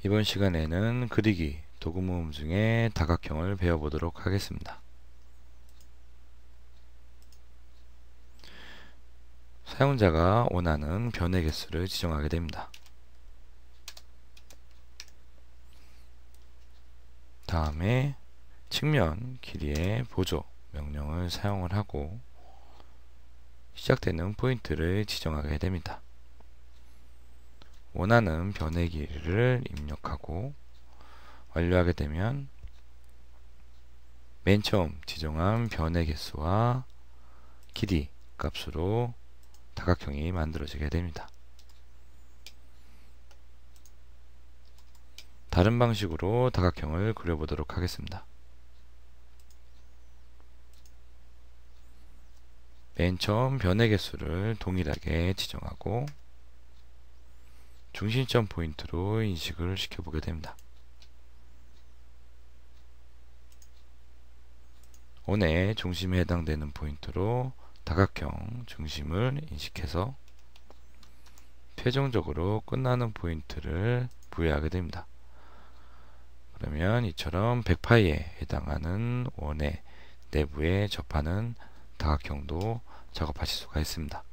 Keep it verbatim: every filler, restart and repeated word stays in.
이번 시간에는 그리기 도구 모음 중에 다각형을 배워보도록 하겠습니다. 사용자가 원하는 변의 개수를 지정하게 됩니다. 다음에 측면 길이의 보조 명령을 사용을 하고 시작되는 포인트를 지정하게 됩니다. 원하는 변의 길이를 입력하고 완료하게 되면 맨 처음 지정한 변의 개수와 길이 값으로 다각형이 만들어지게 됩니다. 다른 방식으로 다각형을 그려보도록 하겠습니다. 맨 처음 변의 개수를 동일하게 지정하고 중심점 포인트로 인식을 시켜보게 됩니다. 원의 중심에 해당되는 포인트로 다각형 중심을 인식해서 최종적으로 끝나는 포인트를 부여하게 됩니다. 그러면 이처럼 백 파이에 해당하는 원의 내부에 접하는 다각형도 작업하실 수가 있습니다.